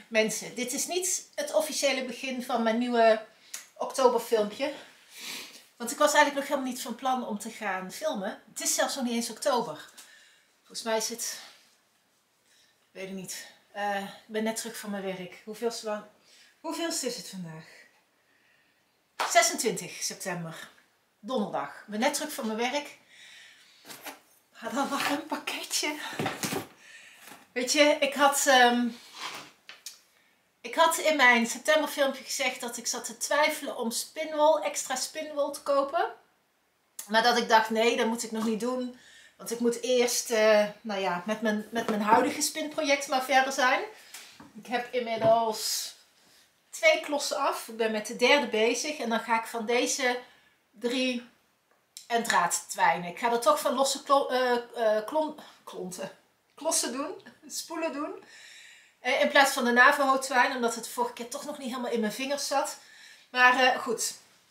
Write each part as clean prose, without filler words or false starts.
Mensen, dit is niet het officiële begin van mijn nieuwe oktoberfilmpje. Want ik was eigenlijk nog helemaal niet van plan om te gaan filmen. Het is zelfs nog niet eens oktober. Volgens mij is het... Ik weet het niet. Ik ben net terug van mijn werk. Hoeveelste is het vandaag? 26 september. Donderdag. Ik ben net terug van mijn werk. Had al maar een pakketje. Weet je, ik had in mijn septemberfilmpje gezegd dat ik zat te twijfelen om extra spinwol te kopen. Maar dat ik dacht, nee, dat moet ik nog niet doen. Want ik moet eerst met mijn huidige spinproject maar verder zijn. Ik heb inmiddels 2 klossen af. Ik ben met de 3e bezig. En dan ga ik van deze 3 een draad twijnen. Ik ga er toch van losse klossen doen. Spoelen doen. In plaats van de Navajo-twijn. Omdat het de vorige keer toch nog niet helemaal in mijn vingers zat. Maar goed.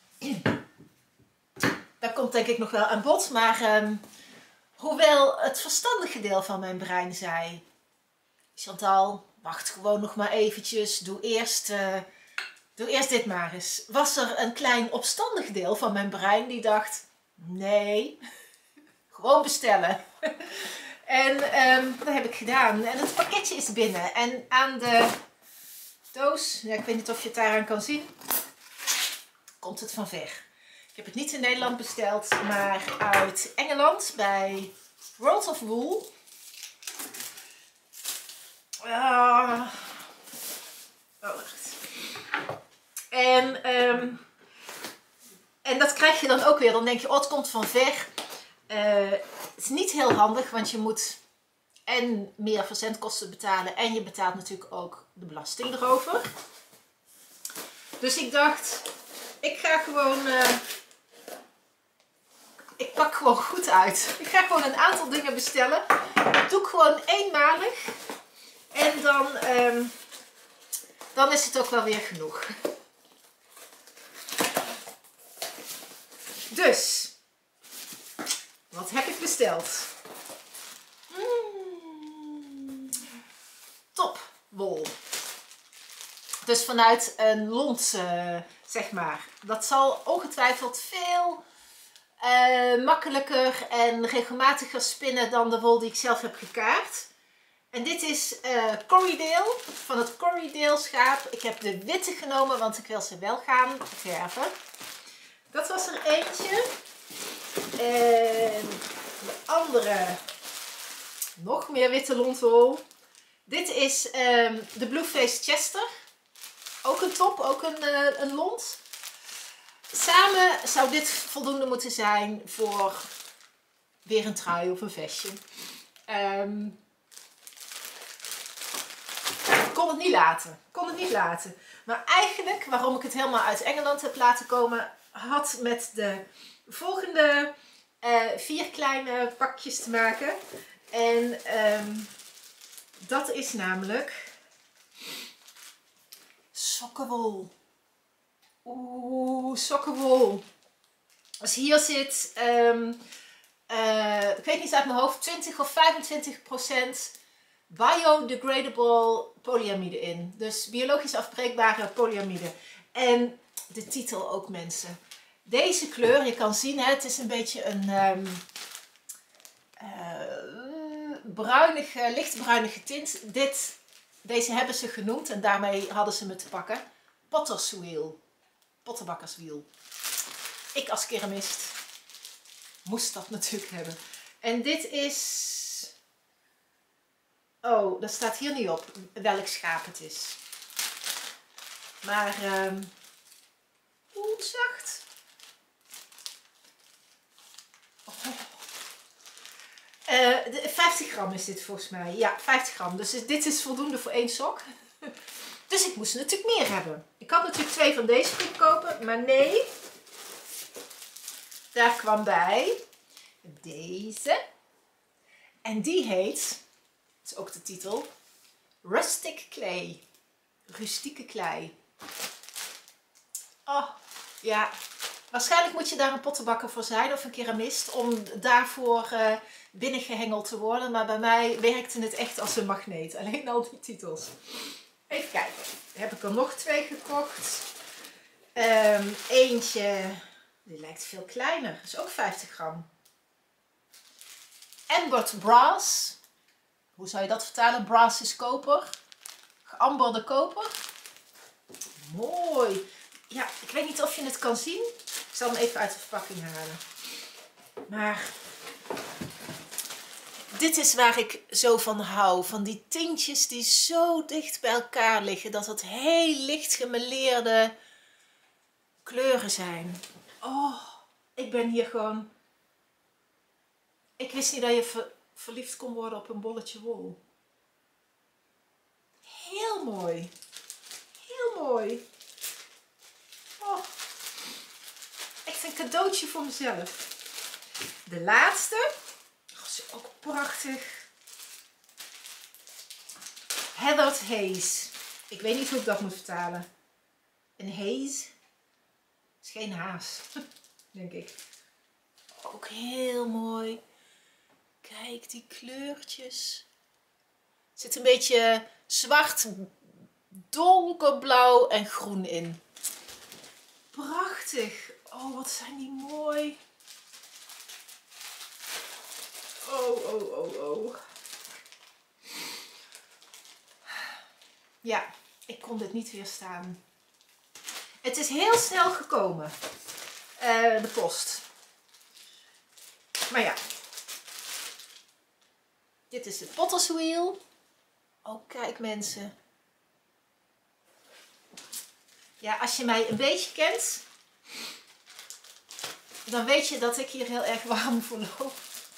Dat komt denk ik nog wel aan bod. Maar hoewel het verstandige deel van mijn brein zei... Chantal, wacht gewoon nog maar eventjes. Doe eerst dit maar eens. Was er een klein opstandig deel van mijn brein die dacht... Nee, gewoon bestellen. En dat heb ik gedaan. En het pakketje is binnen. En aan de doos, ja, ik weet niet of je het daaraan kan zien, komt het van ver. Ik heb het niet in Nederland besteld, maar uit Engeland bij World of Wool. En dat krijg je dan ook weer. Dan denk je, oh, het komt van ver. Het is niet heel handig, want je moet en meer verzendkosten betalen. En je betaalt natuurlijk ook de belasting erover. Dus ik dacht, ik ga gewoon... ik pak gewoon goed uit. Ik ga gewoon een aantal dingen bestellen. Dat doe ik gewoon eenmalig. En dan is het ook wel weer genoeg. Dus, wat heb ik besteld? Topwol. Dus vanuit een lont, zeg maar. Dat zal ongetwijfeld veel makkelijker en regelmatiger spinnen dan de wol die ik zelf heb gekaard. En dit is Corriedale, van het Corriedale schaap. Ik heb de witte genomen, want ik wil ze wel gaan verven. Dat was er eentje. En de andere, nog meer witte lontwol. Dit is de Blueface Chester. Ook een top, ook een lont. Samen zou dit voldoende moeten zijn voor weer een trui of een vestje. Kon het niet laten. Maar eigenlijk, waarom ik het helemaal uit Engeland heb laten komen, had met de volgende 4 kleine pakjes te maken. En dat is namelijk sokkenwol. Oeh, sokkenwol. Dus hier zit, ik weet niet uit mijn hoofd, 20 of 25% biodegradable polyamide in. Dus biologisch afbreekbare polyamide. En de titel ook, mensen. Deze kleur, je kan zien, hè, het is een beetje een lichtbruinige tint. Deze hebben ze genoemd en daarmee hadden ze me te pakken. Potterswiel. Pottenbakkerswiel. Ik als keramist moest dat natuurlijk hebben. En dit is... Oh, dat staat hier niet op welk schaap het is. Maar zacht. Oh. 50 gram is dit volgens mij. Ja, 50 gram. Dus dit is voldoende voor 1 sok. Dus ik moest natuurlijk meer hebben. Ik had natuurlijk 2 van deze kunnen kopen, maar nee. Daar kwam bij deze. En die heet, dat is ook de titel, Rustic Clay. Rustieke klei. Oh, ja. Waarschijnlijk moet je daar een pottenbakker voor zijn of een keramist om daarvoor binnengehengeld te worden. Maar bij mij werkte het echt als een magneet. Alleen al die titels. Even kijken. Heb ik er nog 2 gekocht. Eentje, die lijkt veel kleiner. Dat is ook 50 gram. Ambered brass. Hoe zou je dat vertalen? Brass is koper. Geamberde koper. Mooi. Ja, ik weet niet of je het kan zien. Ik zal hem even uit de verpakking halen. Maar dit is waar ik zo van hou. Van die tintjes die zo dicht bij elkaar liggen. Dat het heel licht gemeleerde kleuren zijn. Oh, ik ben hier gewoon... Ik wist niet dat je verliefd kon worden op een bolletje wol. Heel mooi. Heel mooi. Oh, echt een cadeautje voor mezelf. De laatste. Oh, is ook prachtig. Heathered Haze. Ik weet niet hoe ik dat moet vertalen. Een haze. Is geen haas. Denk ik. Ook heel mooi. Kijk die kleurtjes. Er zit een beetje zwart, donkerblauw en groen in. Prachtig. Oh, wat zijn die mooi. Oh, oh, oh, oh. Ja, ik kon dit niet weerstaan. Het is heel snel gekomen. De post. Maar ja. Dit is het Potter's Wheel. Oh, kijk mensen. Ja, als je mij een beetje kent, dan weet je dat ik hier heel erg warm voor loop.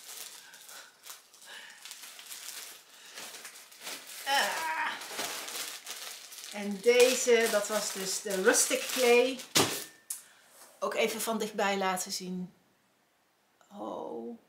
En deze, dat was dus de Rustic Clay. Ook even van dichtbij laten zien. Oh.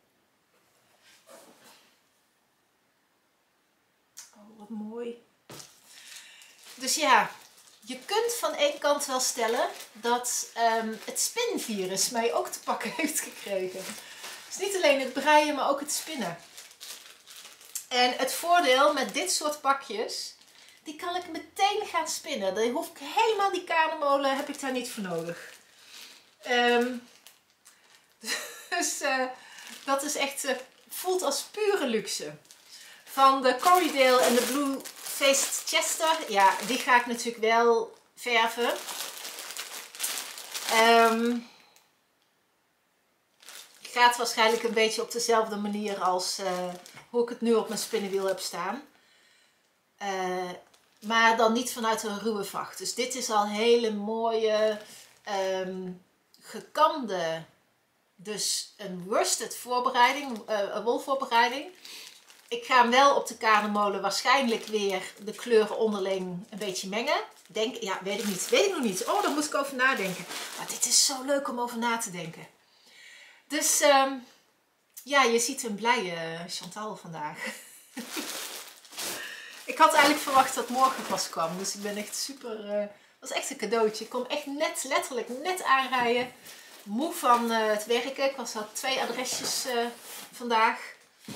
Oh, wat mooi. Dus ja, je kunt van één kant wel stellen dat het spinvirus mij ook te pakken heeft gekregen. Dus niet alleen het breien, maar ook het spinnen. En het voordeel met dit soort pakjes, die kan ik meteen gaan spinnen. Dan hoef ik helemaal die kanemolen, heb ik daar niet voor nodig. Dus dat is echt, voelt als pure luxe. Van de Corriedale en de Blue Faced Chester, ja, die ga ik natuurlijk wel verven. Gaat waarschijnlijk een beetje op dezelfde manier als hoe ik het nu op mijn spinnenwiel heb staan. Maar dan niet vanuit een ruwe vacht. Dus dit is al een hele mooie gekamde, dus een worsted voorbereiding, wolvoorbereiding. Ik ga hem wel op de kanemolen waarschijnlijk weer de kleuren onderling een beetje mengen. Denk, ja, weet ik niet. Weet ik nog niet. Oh, daar moet ik over nadenken. Maar dit is zo leuk om over na te denken. Dus ja, je ziet een blije Chantal vandaag. Ik had eigenlijk verwacht dat morgen pas kwam. Dus ik ben echt super... dat is echt een cadeautje. Ik kom echt net, letterlijk net aanrijden. Moe van het werken. Ik had 2 adresjes vandaag.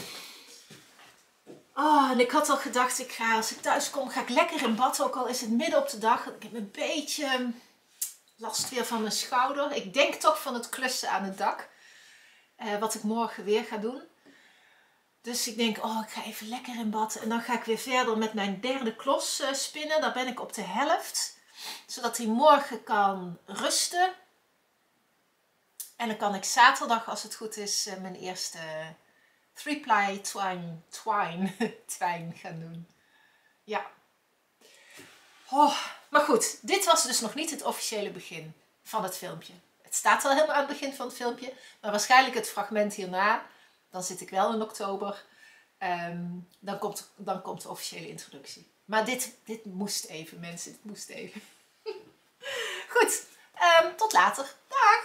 Oh, en ik had al gedacht, als ik thuis kom, ga ik lekker in bad. Ook al is het midden op de dag. Ik heb een beetje last weer van mijn schouder. Ik denk toch van het klussen aan het dak. Wat ik morgen weer ga doen. Dus ik denk, oh, ik ga even lekker in bad. En dan ga ik weer verder met mijn 3e klos spinnen. Daar ben ik op de helft. Zodat hij morgen kan rusten. En dan kan ik zaterdag, als het goed is, mijn eerste 3-ply twine gaan doen. Ja. Oh, maar goed, dit was dus nog niet het officiële begin van het filmpje. Het staat al helemaal aan het begin van het filmpje. Maar waarschijnlijk het fragment hierna. Dan zit ik wel in oktober. Dan komt de officiële introductie. Maar dit moest even, mensen. Dit moest even. Goed, tot later. Dag!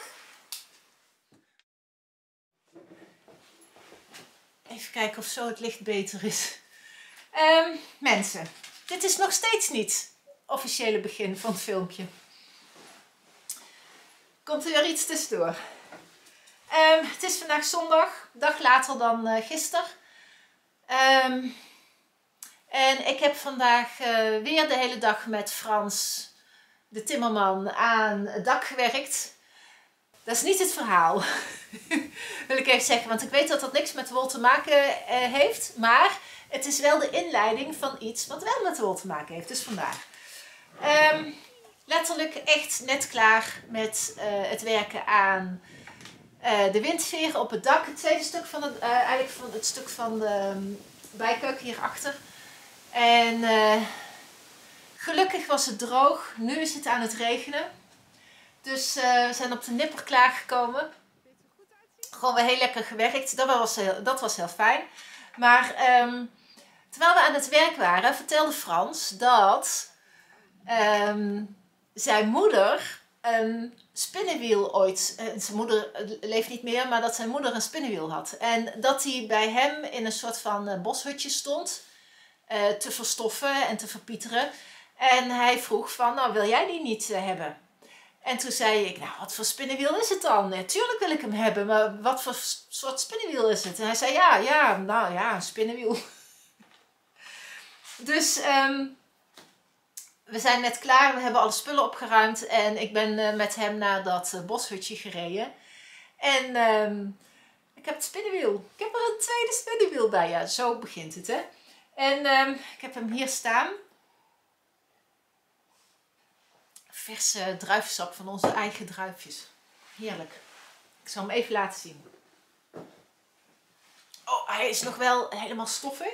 Even kijken of zo het licht beter is. Mensen, dit is nog steeds niet het officiële begin van het filmpje. Komt er weer iets tussendoor. Het is vandaag zondag, een dag later dan gisteren. En ik heb vandaag weer de hele dag met Frans, de timmerman, aan het dak gewerkt. Dat is niet het verhaal, wil ik even zeggen. Want ik weet dat dat niks met de wol te maken heeft. Maar het is wel de inleiding van iets wat wel met de wol te maken heeft. Dus vandaar. Letterlijk echt net klaar met het werken aan de windveren op het dak. Het tweede stuk van eigenlijk van het stuk van de bijkeuken hierachter. En gelukkig was het droog. Nu is het aan het regenen. Dus we zijn op de nipper klaargekomen. Gewoon weer heel lekker gewerkt. Dat was heel fijn. Maar terwijl we aan het werk waren, vertelde Frans dat zijn moeder een spinnenwiel ooit... zijn moeder leeft niet meer, maar dat zijn moeder een spinnenwiel had. En dat hij bij hem in een soort van boshutje stond te verstoffen en te verpieteren. En hij vroeg van, nou wil jij die niet hebben? En toen zei ik, nou wat voor spinnenwiel is het dan? Tuurlijk wil ik hem hebben, maar wat voor soort spinnenwiel is het? En hij zei, ja, een spinnenwiel. Dus we zijn net klaar, we hebben alle spullen opgeruimd en ik ben met hem naar dat boshutje gereden. En ik heb het spinnenwiel. Ik heb er een tweede spinnenwiel bij, ja, zo begint het, hè. En ik heb hem hier staan. Verse druivensap van onze eigen druifjes. Heerlijk. Ik zal hem even laten zien. Oh, hij is nog wel helemaal stoffig.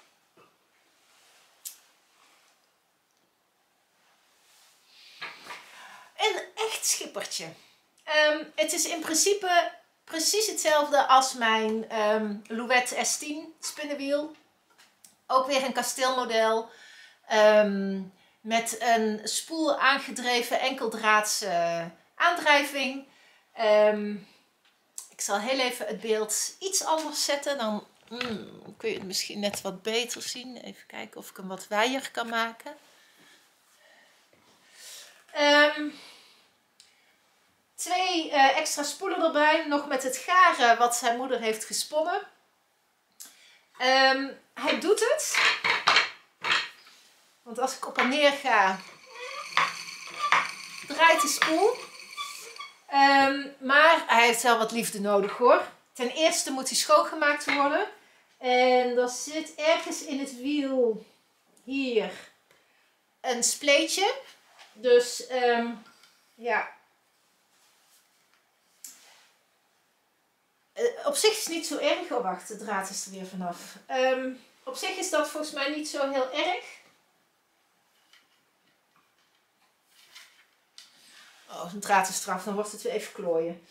Een echt schippertje. Het is in principe precies hetzelfde als mijn Louet S10 spinnenwiel. Ook weer een kasteelmodel. Met een spoel aangedreven enkeldraadse aandrijving. Ik zal heel even het beeld iets anders zetten. Dan kun je het misschien net wat beter zien. Even kijken of ik hem wat wijer kan maken. Twee extra spoelen erbij. Nog met het garen wat zijn moeder heeft gesponnen. Hij doet het. Want als ik op en neer ga, draait de spoel. Maar hij heeft wel wat liefde nodig hoor. Ten eerste moet hij schoongemaakt worden. En er zit ergens in het wiel hier een spleetje. Dus ja. Op zich is het niet zo erg. Oh wacht, de draad is er weer vanaf. Op zich is dat volgens mij niet zo heel erg. Oh, een draad is eraf, dan wordt het weer even klooien.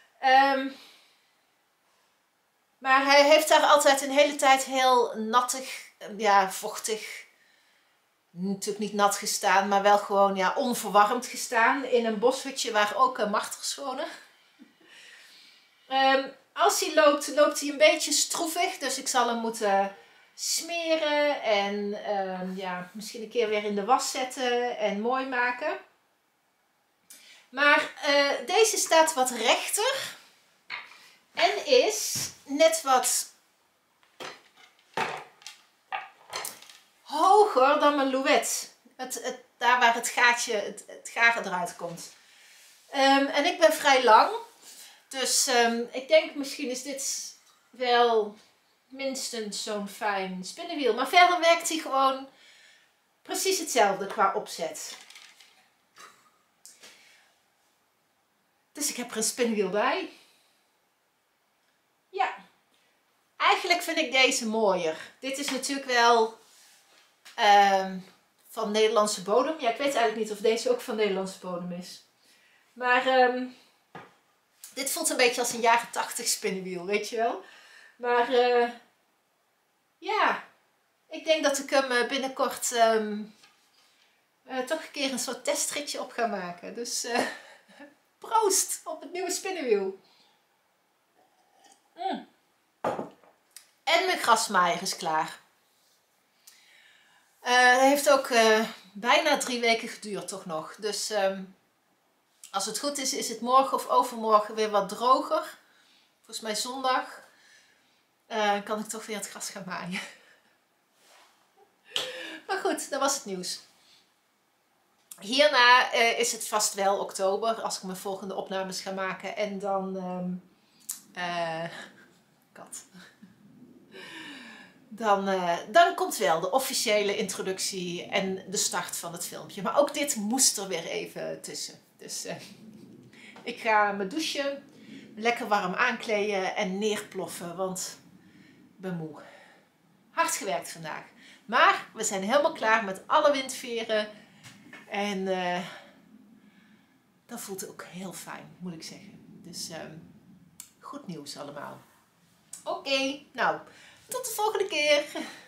Maar hij heeft daar altijd een hele tijd heel nattig, ja, vochtig. Natuurlijk niet nat gestaan, maar wel gewoon ja, onverwarmd gestaan. In een boshutje waar ook marters wonen. Als hij loopt, loopt hij een beetje stroevig. Dus ik zal hem moeten smeren. En ja, misschien een keer weer in de was zetten en mooi maken. Maar deze staat wat rechter. En is net wat hoger dan mijn Louet. Daar waar het gaatje, het garen eruit komt. En ik ben vrij lang. Dus ik denk misschien is dit wel minstens zo'n fijn spinnenwiel. Maar verder werkt hij gewoon precies hetzelfde qua opzet. Dus ik heb er een spinnenwiel bij. Ja. Eigenlijk vind ik deze mooier. Dit is natuurlijk wel van Nederlandse bodem. Ja, ik weet eigenlijk niet of deze ook van Nederlandse bodem is. Maar dit voelt een beetje als een jaren 80 spinnenwiel, weet je wel. Maar ja, ik denk dat ik hem binnenkort toch een keer een soort testritje op ga maken. Dus proost op het nieuwe spinnenwiel. En mijn grasmaaier is klaar. Het heeft ook bijna 3 weken geduurd toch nog. Dus als het goed is, is het morgen of overmorgen weer wat droger. Volgens mij zondag. Kan ik toch weer het gras gaan maaien. Goed, dat was het nieuws. Hierna is het vast wel oktober als ik mijn volgende opnames ga maken. En dan... kat. Dan komt wel de officiële introductie en de start van het filmpje. Maar ook dit moest er weer even tussen. Dus ik ga me douchen, lekker warm aankleden en neerploffen, want ik ben moe. Hard gewerkt vandaag. Maar we zijn helemaal klaar met alle windveren. En dat voelt ook heel fijn, moet ik zeggen. Dus goed nieuws allemaal. Oké, nou, tot de volgende keer.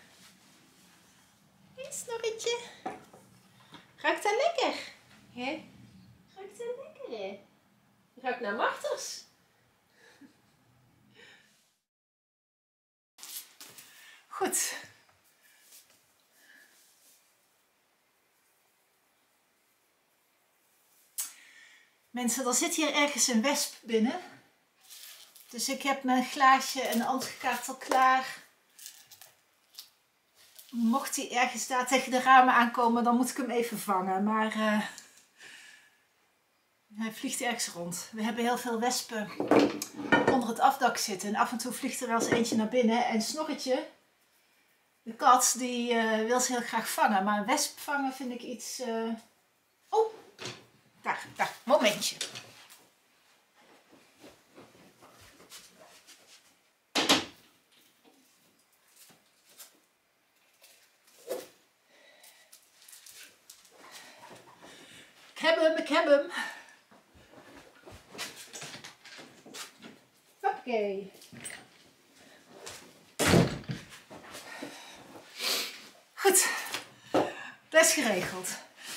Hey, snorretje. Ruikt dat lekker? Hè? Ruikt dat lekker, hè? Ruikt naar Marters. Goed. Mensen, er zit hier ergens een wesp binnen. Dus ik heb mijn glaasje en antikaart al klaar. Mocht hij ergens daar tegen de ramen aankomen, dan moet ik hem even vangen. Maar hij vliegt ergens rond. We hebben heel veel wespen onder het afdak zitten. En af en toe vliegt er wel eens eentje naar binnen. En Snorretje, de kat, die wil ze heel graag vangen. Maar een wesp vangen vind ik iets... Oh, daar, momentje. Ik heb hem. Hoppakee. Goed, dat is geregeld.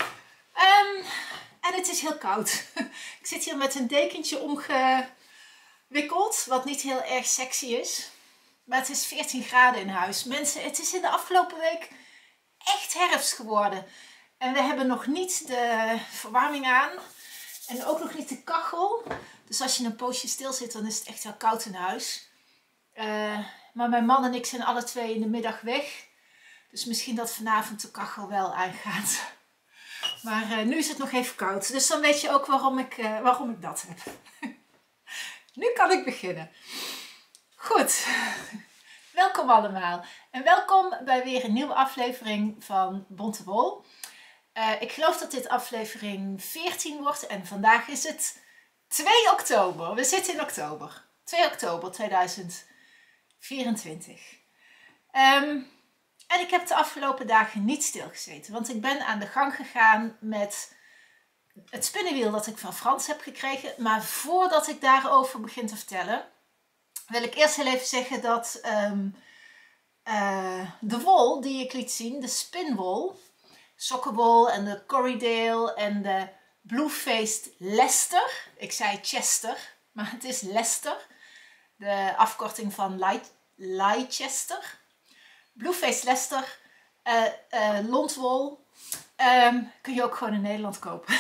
En het is heel koud. Ik zit hier met een dekentje omgewikkeld, wat niet heel erg sexy is. Maar het is 14 graden in huis. Mensen, het is in de afgelopen week echt herfst geworden. En we hebben nog niet de verwarming aan. En ook nog niet de kachel. Dus als je een poosje stil zit, dan is het echt wel koud in huis. Maar mijn man en ik zijn alle twee in de middag weg. Dus misschien dat vanavond de kachel wel aangaat. Maar nu is het nog even koud. Dus dan weet je ook waarom ik dat heb. Nu kan ik beginnen. Goed. Welkom allemaal. En welkom bij weer een nieuwe aflevering van Bonte Wol. Ik geloof dat dit aflevering 14 wordt. En vandaag is het 2 oktober. We zitten in oktober. 2 oktober 2024. En ik heb de afgelopen dagen niet stilgezeten. Want ik ben aan de gang gegaan met het spinnenwiel dat ik van Frans heb gekregen. Maar voordat ik daarover begin te vertellen, wil ik eerst heel even zeggen dat de wol die ik liet zien, de spinwol, sokkenwol en de Corriedale en de Blue-Faced Leicester. Ik zei Chester, maar het is Leicester. De afkorting van Leicester. Blue-Faced Leicester, lontwol, kun je ook gewoon in Nederland kopen.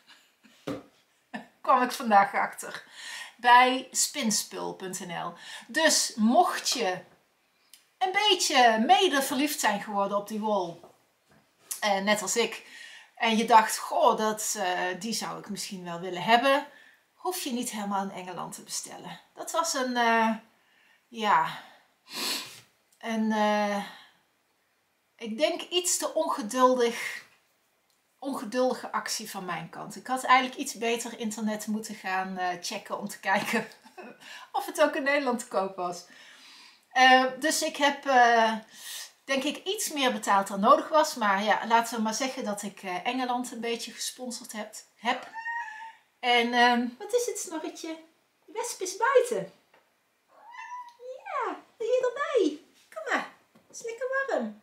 Kwam ik vandaag achter. Bij spinspul.nl. Dus mocht je een beetje mede verliefd zijn geworden op die wol, net als ik, en je dacht, goh, die zou ik misschien wel willen hebben, hoef je niet helemaal in Engeland te bestellen. Dat was ik denk iets te ongeduldige actie van mijn kant. Ik had eigenlijk iets beter internet moeten gaan checken om te kijken of het ook in Nederland te koop was. Dus ik heb denk ik iets meer betaald dan nodig was. Maar ja, laten we maar zeggen dat ik Engeland een beetje gesponsord heb. En wat is het, Snorretje? De wesp is buiten. Ja, doe je erbij. Kom maar, het is lekker warm.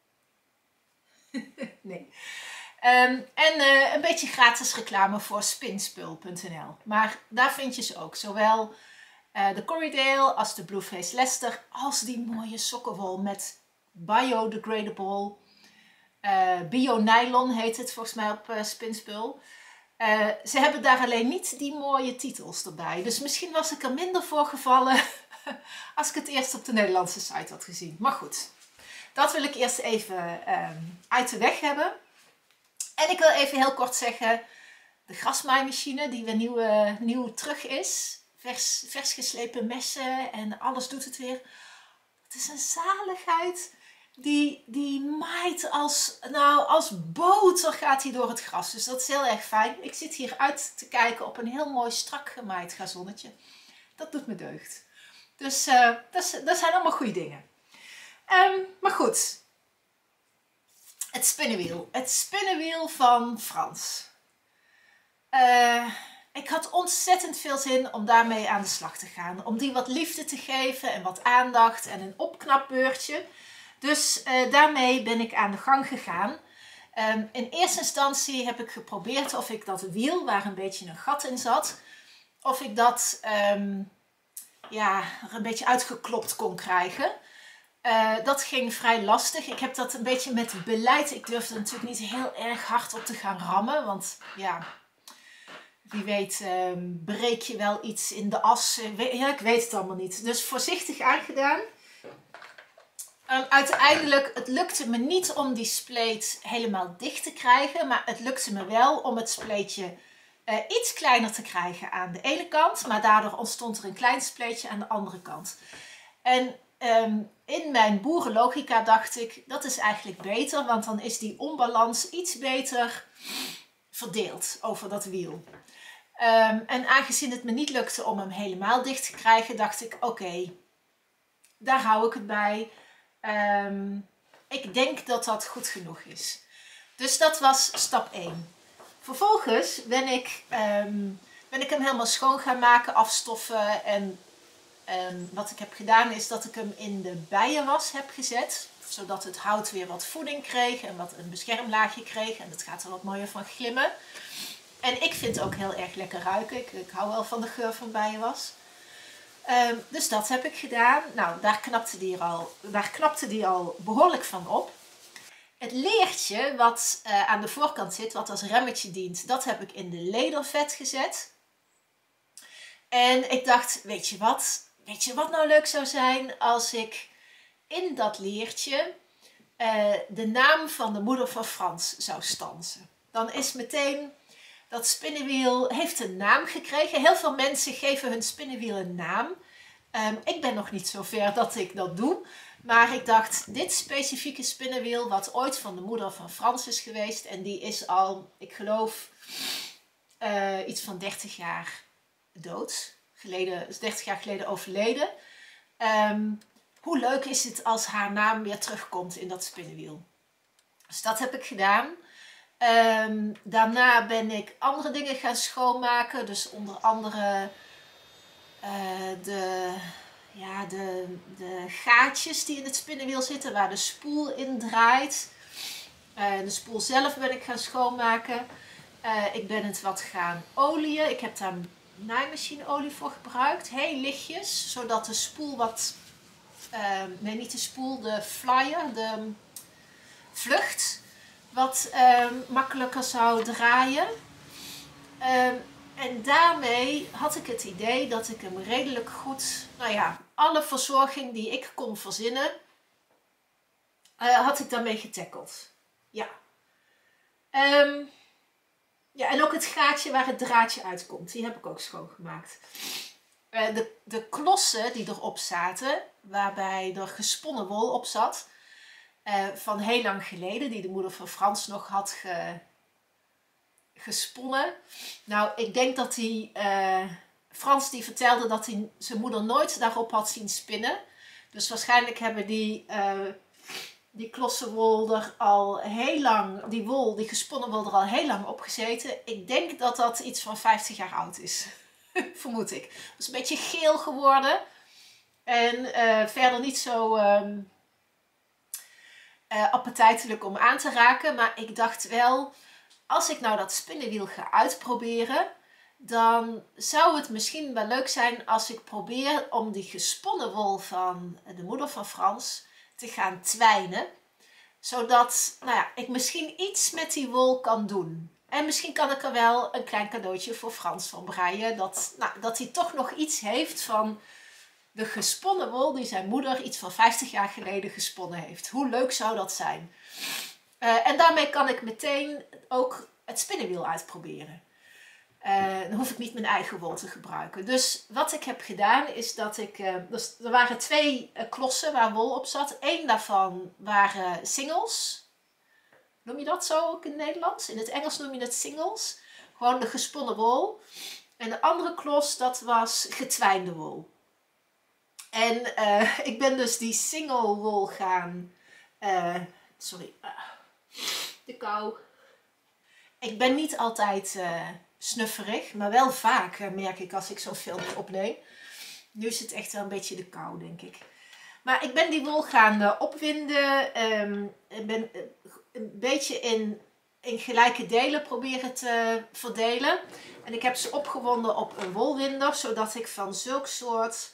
Nee. Een beetje gratis reclame voor spinspul.nl. Maar daar vind je ze ook. Zowel de Corriedale als de Blue-Faced Leicester. Als die mooie sokkenwol met biodegradable. Bio-nylon heet het volgens mij op Spinspul. Ze hebben daar alleen niet die mooie titels erbij. Dus misschien was ik er minder voor gevallen als ik het eerst op de Nederlandse site had gezien. Maar goed. dat wil ik eerst even uit de weg hebben. En ik wil even heel kort zeggen, de grasmaaimachine die weer nieuw terug is. Vers geslepen messen en alles doet het weer. Het is een zaligheid. Die maait als boter gaat hij door het gras. Dus dat is heel erg fijn. Ik zit hier uit te kijken op een heel mooi strak gemaaid gazonnetje. Dat doet me deugd. Dus dat zijn allemaal goede dingen. Maar goed. Het spinnenwiel. Het spinnenwiel van Frans. Ik had ontzettend veel zin om daarmee aan de slag te gaan. Om die wat liefde te geven en wat aandacht en een opknapbeurtje. Dus daarmee ben ik aan de gang gegaan. In eerste instantie heb ik geprobeerd of ik dat wiel, waar een beetje een gat in zat, of ik dat er een beetje uitgeklopt kon krijgen. Dat ging vrij lastig. Ik heb dat een beetje met beleid. Ik durfde er natuurlijk niet heel erg hard op te gaan rammen. Want ja, wie weet breek je wel iets in de as. Ik weet het allemaal niet. Dus voorzichtig aangedaan. Uiteindelijk, het lukte me niet om die spleet helemaal dicht te krijgen. Maar het lukte me wel om het spleetje iets kleiner te krijgen aan de ene kant. Maar daardoor ontstond er een klein spleetje aan de andere kant. En in mijn boerenlogica dacht ik, dat is eigenlijk beter. Want dan is die onbalans iets beter verdeeld over dat wiel. En aangezien het me niet lukte om hem helemaal dicht te krijgen, dacht ik, oké, daar hou ik het bij. Ik denk dat dat goed genoeg is. Dus dat was stap 1. Vervolgens ben ik hem helemaal schoon gaan maken, afstoffen. En wat ik heb gedaan is dat ik hem in de bijenwas heb gezet. Zodat het hout weer wat voeding kreeg en wat een beschermlaagje kreeg. En dat gaat er wat mooier van glimmen. En ik vind het ook heel erg lekker ruiken. Ik hou wel van de geur van bijenwas. Dus dat heb ik gedaan. Nou, daar knapte die al behoorlijk van op. Het leertje wat aan de voorkant zit, wat als remmetje dient, dat heb ik in de ledervet gezet. En ik dacht, weet je wat nou leuk zou zijn als ik in dat leertje de naam van de moeder van Frans zou stansen. Dan is meteen, dat spinnenwiel heeft een naam gekregen. Heel veel mensen geven hun spinnenwiel een naam. Ik ben nog niet zo ver dat ik dat doe. Maar ik dacht, dit specifieke spinnenwiel, wat ooit van de moeder van Frans is geweest. En die is al, ik geloof, iets van 30 jaar dood. 30 jaar geleden overleden. Hoe leuk is het als haar naam weer terugkomt in dat spinnenwiel. Dus dat heb ik gedaan. Daarna ben ik andere dingen gaan schoonmaken. Dus onder andere de gaatjes die in het spinnenwiel zitten, waar de spoel in draait. De spoel zelf ben ik gaan schoonmaken. Ik ben het wat gaan oliën. Ik heb daar naaimachineolie voor gebruikt. Heel lichtjes, zodat de spoel wat... nee, niet de spoel, de flyer, de vlucht, wat makkelijker zou draaien. En daarmee had ik het idee dat ik hem redelijk goed, alle verzorging die ik kon verzinnen, had ik daarmee getackeld. Ja. En ook het gaatje waar het draadje uitkomt, die heb ik ook schoongemaakt. De klossen die erop zaten, waarbij er gesponnen wol op zat, van heel lang geleden, die de moeder van Frans nog had gesponnen. Nou, ik denk dat Frans die vertelde dat hij zijn moeder nooit daarop had zien spinnen. Dus waarschijnlijk hebben die klossen wol er al heel lang, die gesponnen wol er al heel lang op gezeten. Ik denk dat dat iets van 50 jaar oud is. Vermoed ik. Het is een beetje geel geworden. En verder niet zo appetijtelijk om aan te raken. Maar ik dacht wel, als ik nou dat spinnenwiel ga uitproberen, dan zou het misschien wel leuk zijn als ik probeer om die gesponnen wol van de moeder van Frans te gaan twijnen. Zodat ik misschien iets met die wol kan doen. En misschien kan ik er wel een klein cadeautje voor Frans van breien. Dat hij toch nog iets heeft van de gesponnen wol die zijn moeder iets van 50 jaar geleden gesponnen heeft. Hoe leuk zou dat zijn? En daarmee kan ik meteen ook het spinnenwiel uitproberen. Dan hoef ik niet mijn eigen wol te gebruiken. Dus wat ik heb gedaan is dat ik... dus er waren 2 klossen waar wol op zat. Eén daarvan waren singles. Noem je dat zo ook in het Nederlands? In het Engels noem je het singles. Gewoon de gesponnen wol. En de andere klos, dat was getwijnde wol. En ik ben dus die single wol gaan... de kou. Ik ben niet altijd snufferig, maar wel vaak merk ik als ik zo'n filmpje opneem. Nu is het echt wel een beetje de kou, denk ik. Maar ik ben die wol gaan opwinden. Ik ben een beetje in gelijke delen proberen te verdelen. En ik heb ze opgewonden op een wolwinder, zodat ik van zulk soort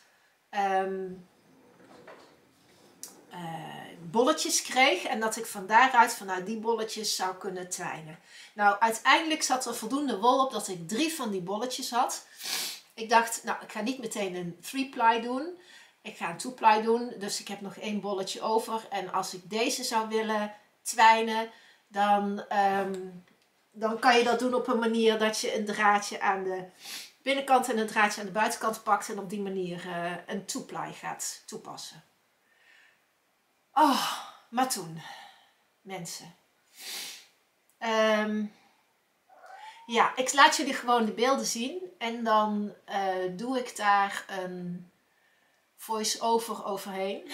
bolletjes kreeg. En dat ik van daaruit vanuit die bolletjes zou kunnen twijnen. Nou, uiteindelijk zat er voldoende wol op dat ik 3 van die bolletjes had. Ik dacht, nou, ik ga niet meteen een 3-ply doen. Ik ga een 2-ply doen. Dus ik heb nog 1 bolletje over. En als ik deze zou willen twijnen, dan kan je dat doen op een manier dat je een draadje aan de binnenkant en een draadje aan de buitenkant pakt. En op die manier een 2-ply gaat toepassen. Oh, maar toen, mensen. Ja, ik laat jullie gewoon de beelden zien. En dan doe ik daar een voice-over overheen.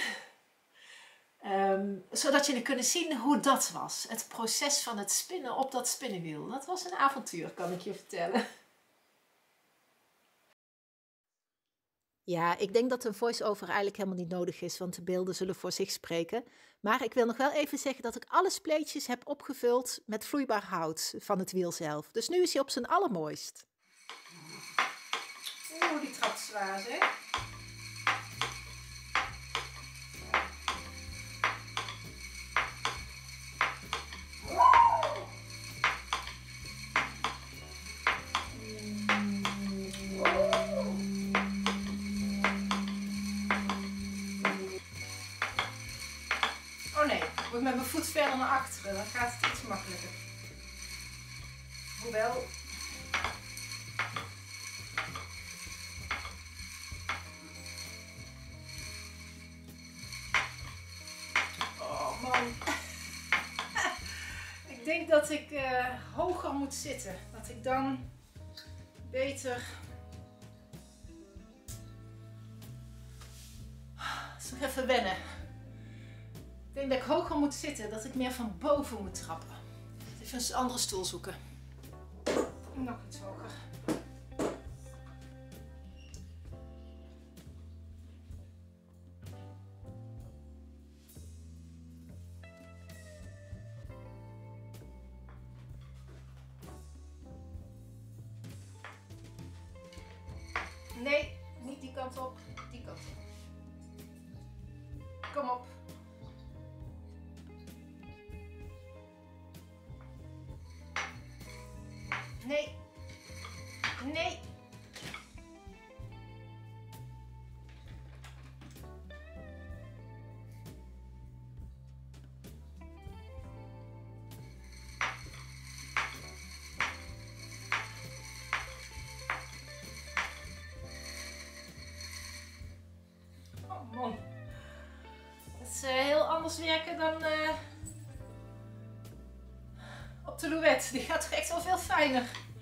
Zodat jullie kunnen zien hoe dat was. Het proces van het spinnen op dat spinnenwiel. Dat was een avontuur, kan ik je vertellen. Ja, ik denk dat een voice-over eigenlijk helemaal niet nodig is, want de beelden zullen voor zich spreken. Maar ik wil nog wel even zeggen dat ik alle spleetjes heb opgevuld met vloeibaar hout van het wiel zelf. Dus nu is hij op zijn allermooist. Oeh, die trapt zwaar, hè? Met mijn voet verder naar achteren, dan gaat het iets makkelijker. Hoewel... Oh man. Ik denk dat ik hoger moet zitten. Dat ik dan beter... Eens nog even wennen. Ik denk dat ik hoger moet zitten, dat ik meer van boven moet trappen. Even een andere stoel zoeken. Nog iets hoger. Nee, niet die kant op, die kant op. Kom op. Nee. Nee. Oh man. Dat is heel anders werken dan op de Louette. Die gaat toch echt wel veel fijner.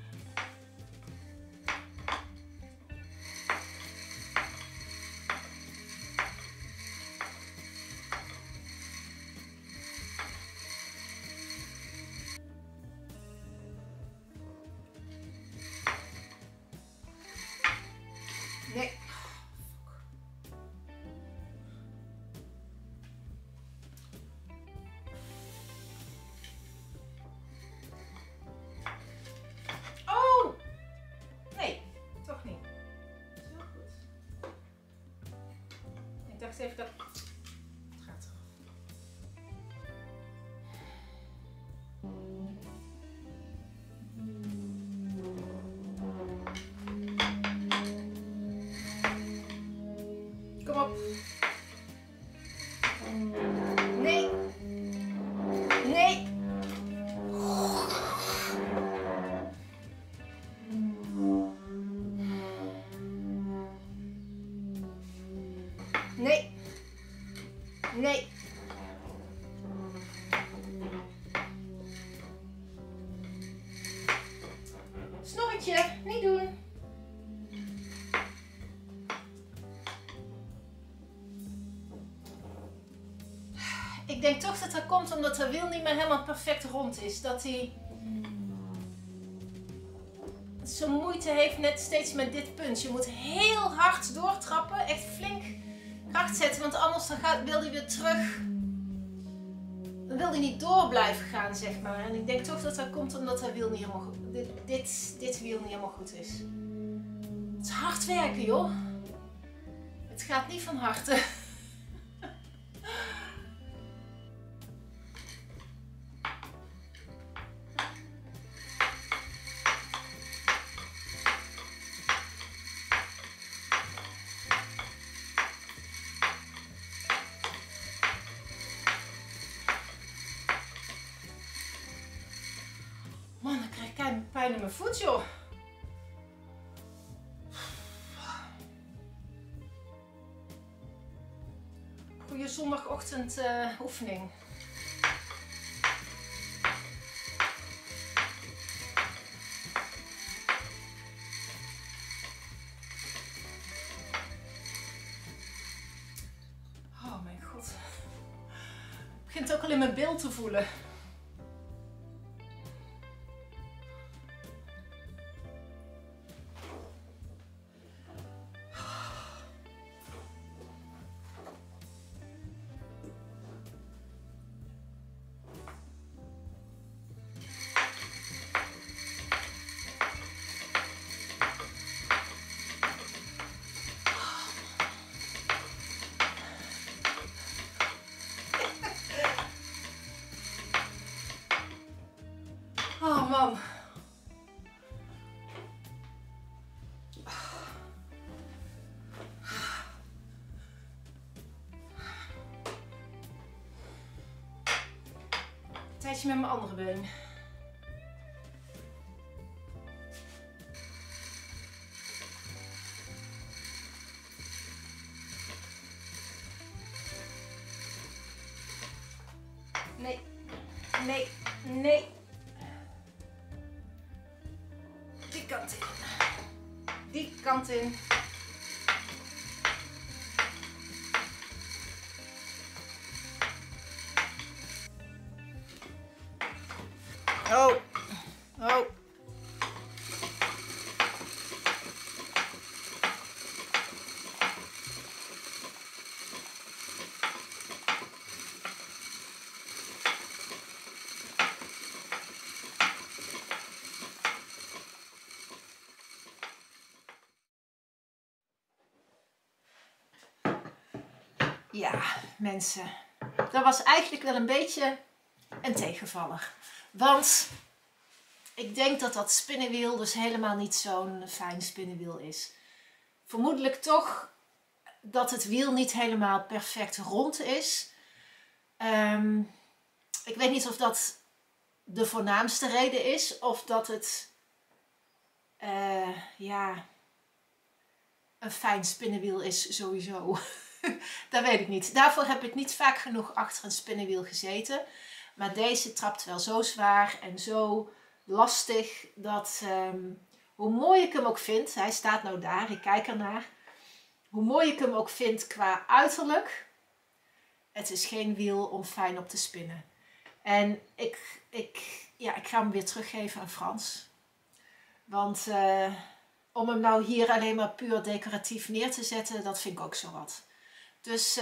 Nee. denk toch dat dat komt omdat de wiel niet meer helemaal perfect rond is. Dat hij zo'n moeite heeft net steeds met dit punt. Je moet heel hard doortrappen, echt flink kracht zetten, want anders dan wil hij weer terug. Dan wil hij niet door blijven gaan, zeg maar. En ik denk toch dat dat komt omdat dat wiel niet helemaal goed, dit wiel niet helemaal goed is. Het is hard werken, joh. Het gaat niet van harte. Man, dan krijg ik keihard pijn in mijn voet, joh. Goeie zondagochtend oefening. Oh mijn god. Het begint ook al in mijn bil te voelen. Oh man. Een tijdje met mijn andere been. Nee, nee, nee. Die kant in. Die kant in. Oh. Oh. Ja, mensen. Dat was eigenlijk wel een beetje een tegenvaller. Want ik denk dat dat spinnenwiel dus helemaal niet zo'n fijn spinnenwiel is. Vermoedelijk toch dat het wiel niet helemaal perfect rond is. Ik weet niet of dat de voornaamste reden is. Of dat het ja, een fijn spinnenwiel is sowieso. Dat weet ik niet. Daarvoor heb ik niet vaak genoeg achter een spinnenwiel gezeten. Maar deze trapt wel zo zwaar en zo lastig dat hoe mooi ik hem ook vind, hij staat nou daar, ik kijk ernaar. Hoe mooi ik hem ook vind qua uiterlijk, het is geen wiel om fijn op te spinnen. En ik ga hem weer teruggeven aan Frans. Want om hem nou hier alleen maar puur decoratief neer te zetten, dat vind ik ook zo wat. Dus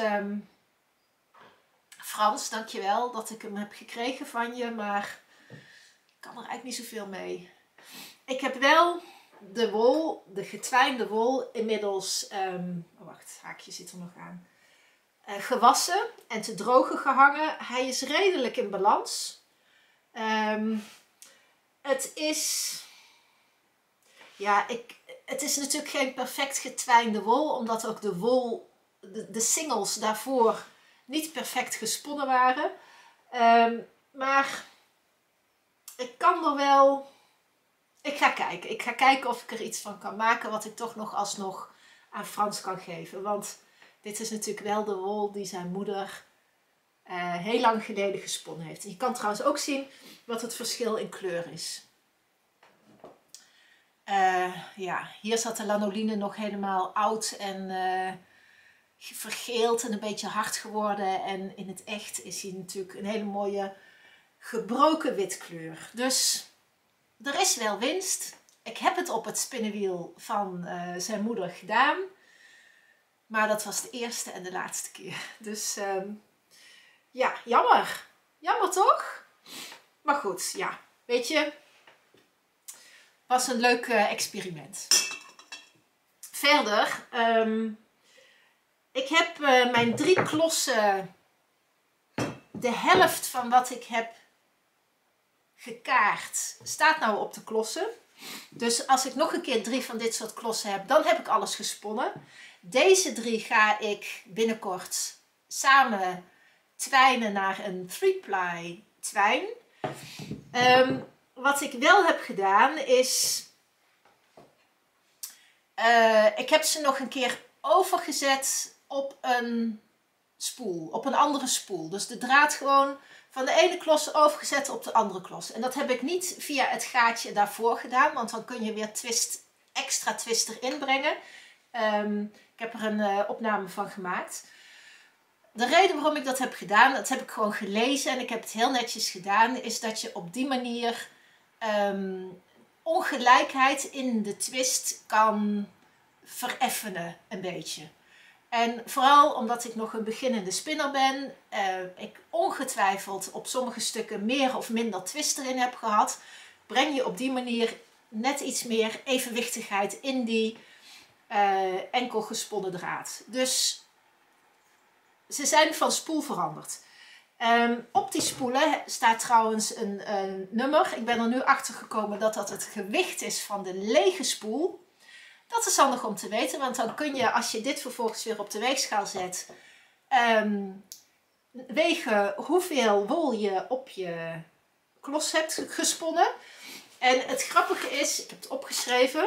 Frans, dankjewel dat ik hem heb gekregen van je, maar ik kan er eigenlijk niet zoveel mee. Ik heb wel de wol, de getwijnde wol, inmiddels, wacht, het haakje zit er nog aan, gewassen en te drogen gehangen. Hij is redelijk in balans. Het is, ja, het is natuurlijk geen perfect getwijnde wol, omdat ook de wol, de singles daarvoor niet perfect gesponnen waren. Maar ik kan er wel, ik ga kijken. Ik ga kijken of ik er iets van kan maken wat ik toch nog alsnog aan Frans kan geven. Want dit is natuurlijk wel de wol die zijn moeder heel lang geleden gesponnen heeft. En je kan trouwens ook zien wat het verschil in kleur is. Ja, hier zat de lanoline nog helemaal oud en vergeeld en een beetje hard geworden. En in het echt is hij natuurlijk een hele mooie gebroken witkleur. Dus er is wel winst. Ik heb het op het spinnenwiel van zijn moeder gedaan. Maar dat was de eerste en de laatste keer. Dus ja, jammer. Jammer toch? Maar goed, ja. Weet je, was een leuk experiment. Verder, ik heb mijn 3 klossen, de helft van wat ik heb gekaart, staat nou op de klossen. Dus als ik nog een keer 3 van dit soort klossen heb, dan heb ik alles gesponnen. Deze 3 ga ik binnenkort samen twijnen naar een 3-ply twijn. Wat ik wel heb gedaan is, ik heb ze nog een keer overgezet op een spoel, op een andere spoel. Dus de draad gewoon van de ene klos overgezet op de andere klos. En dat heb ik niet via het gaatje daarvoor gedaan, want dan kun je weer extra twist erin brengen. Ik heb er een opname van gemaakt. De reden waarom ik dat heb gedaan, dat heb ik gewoon gelezen en ik heb het heel netjes gedaan, is dat je op die manier ongelijkheid in de twist kan vereffenen een beetje. En vooral omdat ik nog een beginnende spinner ben, ik ongetwijfeld op sommige stukken meer of minder twist erin heb gehad, breng je op die manier net iets meer evenwichtigheid in die enkel gesponnen draad. Dus ze zijn van spoel veranderd. Op die spoelen staat trouwens een nummer. Ik ben er nu achter gekomen dat dat het gewicht is van de lege spoel. Dat is handig om te weten, want dan kun je, als je dit vervolgens weer op de weegschaal zet, wegen hoeveel wol je op je klos hebt gesponnen. En het grappige is, ik heb het opgeschreven,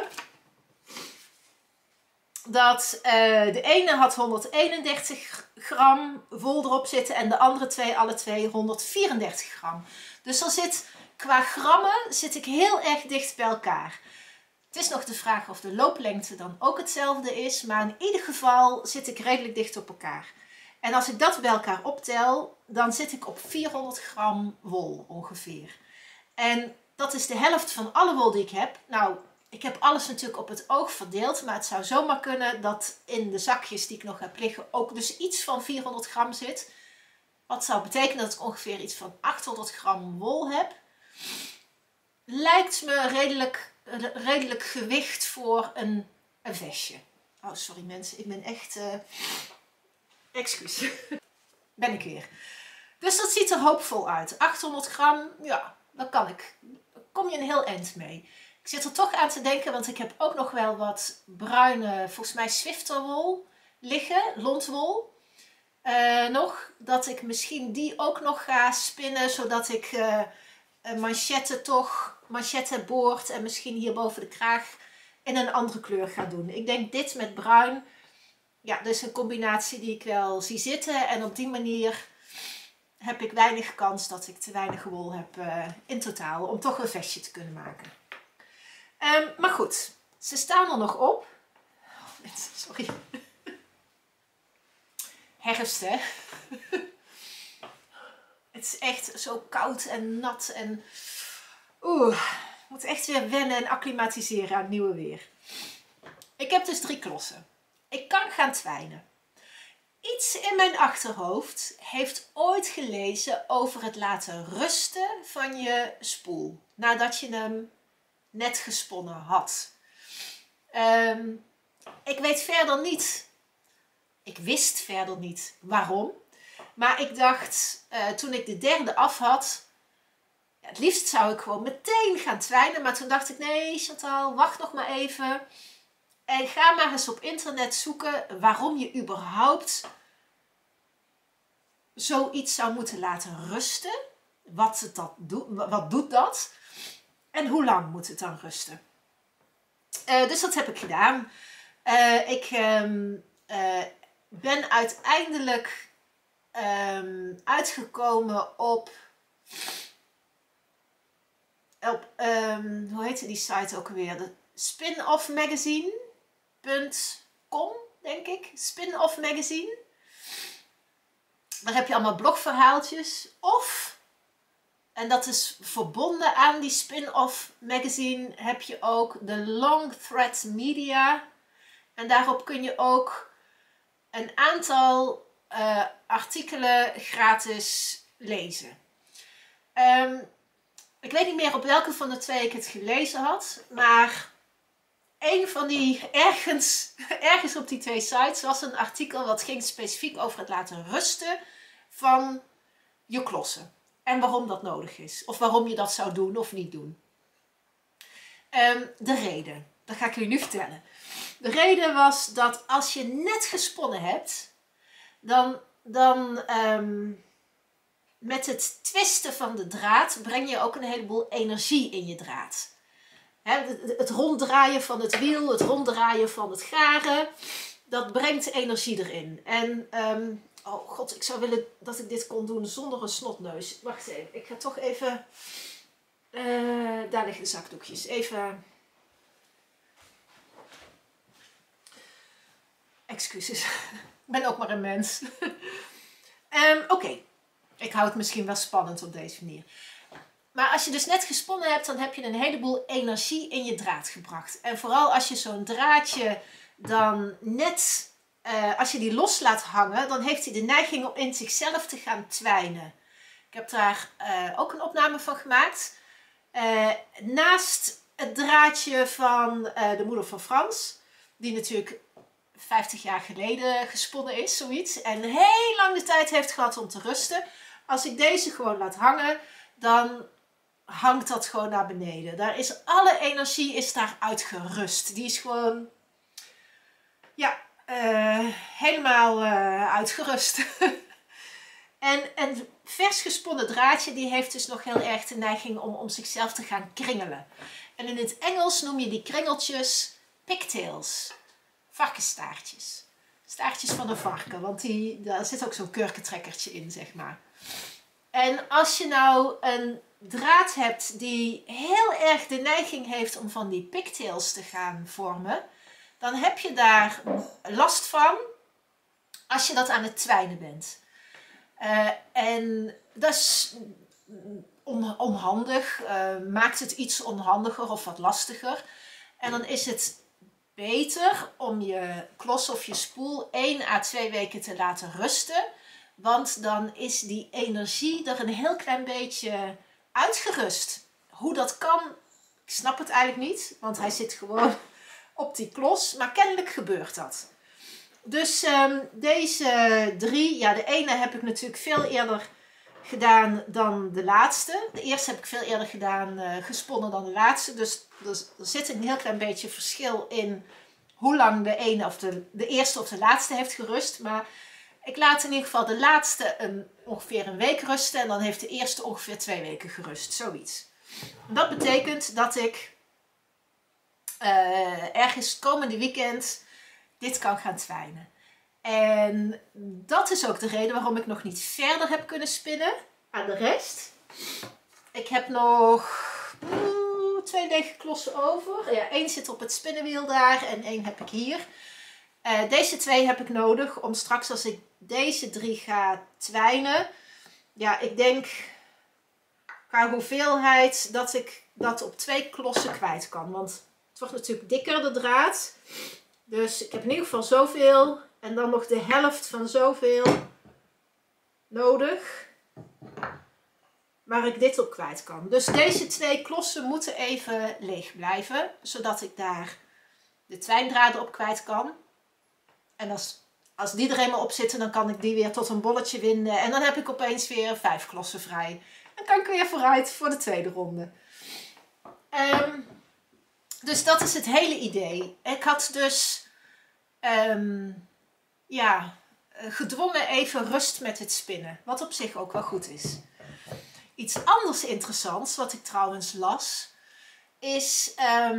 dat de ene had 131 gram wol erop zitten en de andere twee, alle twee 134 gram. Dus er zit, qua grammen zit ik heel erg dicht bij elkaar. Het is nog de vraag of de looplengte dan ook hetzelfde is, maar in ieder geval zit ik redelijk dicht op elkaar. En als ik dat bij elkaar optel, dan zit ik op 400 gram wol ongeveer. En dat is de helft van alle wol die ik heb. Nou, ik heb alles natuurlijk op het oog verdeeld, maar het zou zomaar kunnen dat in de zakjes die ik nog heb liggen ook dus iets van 400 gram zit. Wat zou betekenen dat ik ongeveer iets van 800 gram wol heb. Lijkt me redelijk gewicht voor een vestje. Oh, sorry mensen, ik ben echt... Excuus. Ben ik weer. Dus dat ziet er hoopvol uit. 800 gram, ja, dan kan ik. Dan kom je een heel eind mee. Ik zit er toch aan te denken, want ik heb ook nog wel wat bruine, volgens mij Swifterwol liggen, lontwol. Nog, dat ik misschien die ook nog ga spinnen, zodat ik manchettenboord en misschien hier boven de kraag in een andere kleur ga doen. Ik denk dit met bruin, ja, dus een combinatie die ik wel zie zitten. En op die manier heb ik weinig kans dat ik te weinig wol heb in totaal om toch een vestje te kunnen maken. Maar goed, ze staan er nog op. Oh, sorry. Herfst, hè? Het is echt zo koud en nat en... ik moet echt weer wennen en acclimatiseren aan het nieuwe weer. Ik heb dus 3 klossen. Ik kan gaan twijnen. Iets in mijn achterhoofd heeft ooit gelezen over het laten rusten van je spoel. Nadat je hem net gesponnen had. Ik weet verder niet. Ik wist verder niet waarom. Maar ik dacht, toen ik de 3e af had, ja, het liefst zou ik gewoon meteen gaan twijnen. Maar toen dacht ik, nee Chantal, wacht nog maar even. En ga maar eens op internet zoeken waarom je überhaupt zoiets zou moeten laten rusten. Wat doet dat? En hoe lang moet het dan rusten? Dus dat heb ik gedaan. Ik ben uiteindelijk uitgekomen op hoe heette die site ook alweer? De spinoffmagazine.com, denk ik. Spin-off magazine. Daar heb je allemaal blogverhaaltjes. Of, en dat is verbonden aan die spin-off magazine, heb je ook de Long Thread Media. En daarop kun je ook een aantal artikelen gratis lezen. Ik weet niet meer op welke van de twee ik het gelezen had. Maar een van die, ergens op die twee sites was een artikel wat ging specifiek over het laten rusten van je klossen. En waarom dat nodig is. Of waarom je dat zou doen of niet doen. De reden, dat ga ik jullie nu vertellen. De reden was dat als je net gesponnen hebt, dan met het twisten van de draad breng je ook een heleboel energie in je draad. Het ronddraaien van het wiel, het ronddraaien van het garen, dat brengt energie erin. En, oh god, ik zou willen dat ik dit kon doen zonder een snotneus. Wacht even, ik ga toch even, daar liggen de zakdoekjes, even, excuses, ik ben ook maar een mens. Oké, ik hou het misschien wel spannend op deze manier. Maar als je dus net gesponnen hebt, dan heb je een heleboel energie in je draad gebracht. En vooral als je zo'n draadje dan net, als je die los laat hangen, dan heeft hij de neiging om in zichzelf te gaan twijnen. Ik heb daar ook een opname van gemaakt. Naast het draadje van de moeder van Frans, die natuurlijk 50 jaar geleden gesponnen is, zoiets. En heel lang de tijd heeft gehad om te rusten. Als ik deze gewoon laat hangen, dan hangt dat gewoon naar beneden. Daar is alle energie is daar uitgerust. Die is gewoon, ja, helemaal uitgerust. en vers gesponnen draadje, die heeft dus nog heel erg de neiging om zichzelf te gaan kringelen. En in het Engels noem je die kringeltjes pigtails. Varkensstaartjes. Staartjes van een varken, want daar zit ook zo'n kurkentrekkertje in, zeg maar. En als je nou een draad hebt die heel erg de neiging heeft om van die pigtails te gaan vormen, dan heb je daar last van als je dat aan het twijnen bent. En dat is onhandig, maakt het iets onhandiger of wat lastiger. En dan is het beter om je klos of je spoel 1 à 2 weken te laten rusten. Want dan is die energie er een heel klein beetje uitgerust. Hoe dat kan, ik snap het eigenlijk niet. Want hij zit gewoon op die klos. Maar kennelijk gebeurt dat. Dus deze 3, ja, de ene heb ik natuurlijk veel eerder gedaan dan de laatste. De eerste heb ik veel eerder gedaan, gesponnen dan de laatste. Dus er zit een heel klein beetje verschil in hoe lang de ene of de eerste of de laatste heeft gerust. Maar ik laat in ieder geval de laatste ongeveer een week rusten. En dan heeft de eerste ongeveer 2 weken gerust. Zoiets. Dat betekent dat ik ergens komende weekend dit kan gaan twijnen. En dat is ook de reden waarom ik nog niet verder heb kunnen spinnen aan de rest. Ik heb nog 2 lege klossen over. Ja, 1 zit op het spinnenwiel daar en 1 heb ik hier. Deze 2 heb ik nodig om straks als ik deze 3 ga twijnen. Ja, ik denk qua hoeveelheid dat ik dat op 2 klossen kwijt kan. Want het wordt natuurlijk dikker de draad. Dus ik heb in ieder geval zoveel en dan nog de helft van zoveel nodig. Waar ik dit op kwijt kan. Dus deze 2 klossen moeten even leeg blijven. Zodat ik daar de twijndraden op kwijt kan. En als die er eenmaal op zitten, dan kan ik die weer tot een bolletje winden. En dan heb ik opeens weer 5 klossen vrij. Dan kan ik weer vooruit voor de tweede ronde. Dus dat is het hele idee. Ik had dus gedwongen even rust met het spinnen. Wat op zich ook wel goed is. Iets anders interessants, wat ik trouwens las, is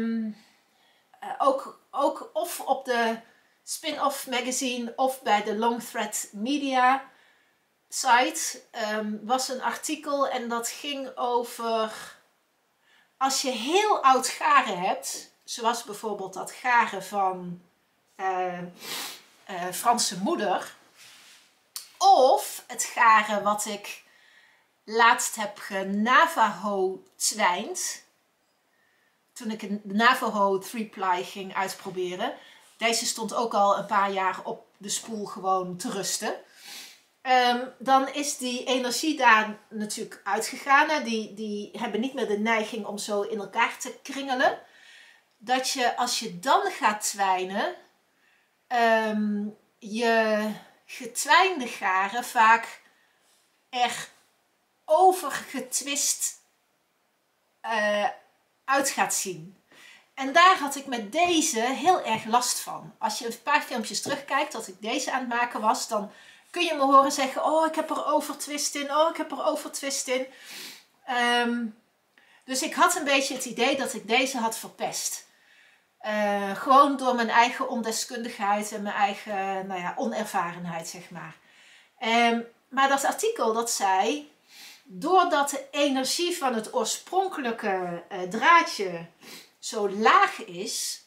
ook of op de Spin-off magazine of bij de Long Thread Media site was een artikel en dat ging over als je heel oud garen hebt, zoals bijvoorbeeld dat garen van Franse moeder. Of het garen wat ik laatst heb genavajo-twijnd. Toen ik een Navajo 3-ply ging uitproberen. Deze stond ook al een paar jaar op de spoel gewoon te rusten. Dan is die energie daar natuurlijk uitgegaan. Hè. Die hebben niet meer de neiging om zo in elkaar te kringelen. Dat je, als je dan gaat twijnen, je getwijnde garen vaak er overgetwist uit gaat zien. En daar had ik met deze heel erg last van. Als je een paar filmpjes terugkijkt dat ik deze aan het maken was, dan kun je me horen zeggen, oh ik heb er overtwist in, oh ik heb er overtwist in. Dus ik had een beetje het idee dat ik deze had verpest. Gewoon door mijn eigen ondeskundigheid en mijn eigen onervarenheid, zeg maar. Maar dat artikel dat zei, doordat de energie van het oorspronkelijke draadje zo laag is,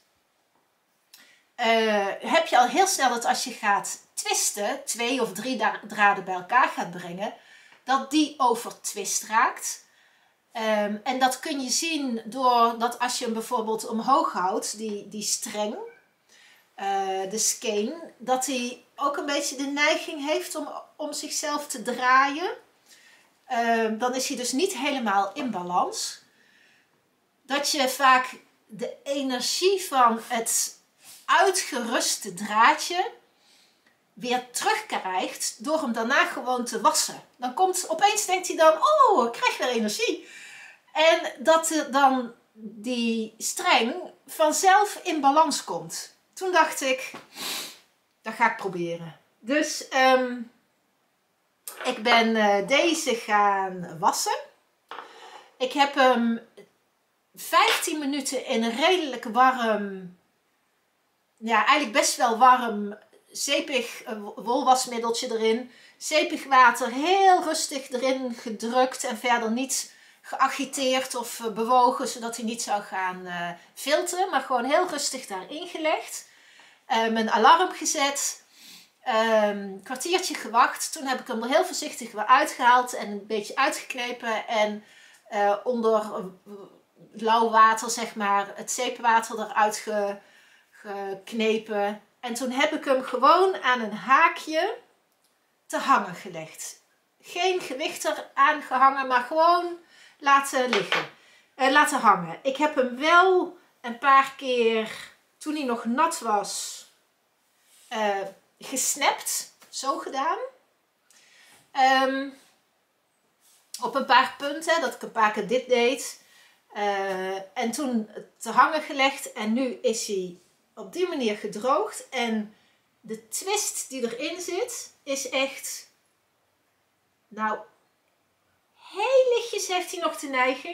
heb je al heel snel dat als je gaat twisten, 2 of 3 draden bij elkaar gaat brengen, dat die overtwist raakt. En dat kun je zien doordat als je hem bijvoorbeeld omhoog houdt, die streng, de skein, dat hij ook een beetje de neiging heeft om zichzelf te draaien. Dan is hij dus niet helemaal in balans. Dat je vaak de energie van het uitgeruste draadje weer terugkrijgt door hem daarna gewoon te wassen. Dan opeens denkt hij dan, oh, ik krijg weer energie. En dat dan die streng vanzelf in balans komt. Toen dacht ik, dat ga ik proberen. Dus ik ben deze gaan wassen. Ik heb hem 15 minuten in een redelijk warm, ja eigenlijk best wel warm, zeepig wolwasmiddeltje erin. Zeepig water, heel rustig erin gedrukt en verder niet geagiteerd of bewogen, zodat hij niet zou gaan filteren. Maar gewoon heel rustig daarin gelegd. Mijn alarm gezet. Kwartiertje gewacht. Toen heb ik hem er heel voorzichtig weer uitgehaald en een beetje uitgeknepen. En onder lauw water, zeg maar, het zeepwater eruit geknepen. En toen heb ik hem gewoon aan een haakje te hangen gelegd. Geen gewicht eraan gehangen, maar gewoon laten liggen. Laten hangen. Ik heb hem wel een paar keer, toen hij nog nat was, gesnapt. Zo gedaan. Op een paar punten, dat ik een paar keer dit deed. En toen te hangen gelegd. En nu is hij op die manier gedroogd. En de twist die erin zit, is echt, nou, heel lichtjes heeft hij nog de neiging.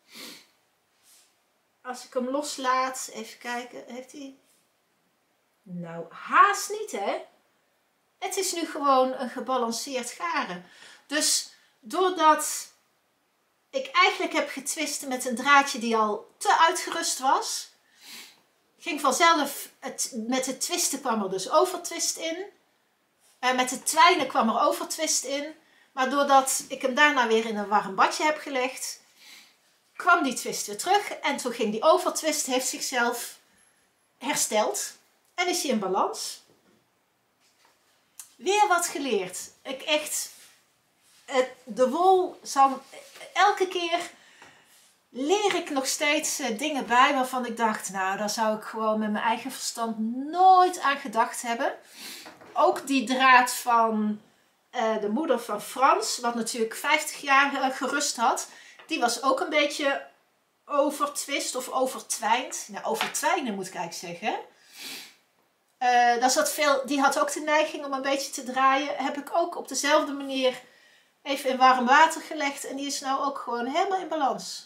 Als ik hem loslaat, even kijken, heeft hij, nou, haast niet, hè. Het is nu gewoon een gebalanceerd garen. Dus doordat ik eigenlijk heb getwist met een draadje die al te uitgerust was, ging vanzelf, met het twisten kwam er dus overtwist in. Met het twijnen kwam er overtwist in. Maar doordat ik hem daarna weer in een warm badje heb gelegd, kwam die twist weer terug. En toen ging die overtwist, heeft zichzelf hersteld. En is hij in balans. Weer wat geleerd. Ik echt, de wol zal, elke keer leer ik nog steeds dingen bij waarvan ik dacht, nou, daar zou ik gewoon met mijn eigen verstand nooit aan gedacht hebben. Ook die draad van de moeder van Frans, wat natuurlijk 50 jaar gerust had, die was ook een beetje overtwist of overtwijnd. Nou, overtwijnen moet ik eigenlijk zeggen. Die had ook de neiging om een beetje te draaien. Heb ik ook op dezelfde manier even in warm water gelegd. En die is nou ook gewoon helemaal in balans.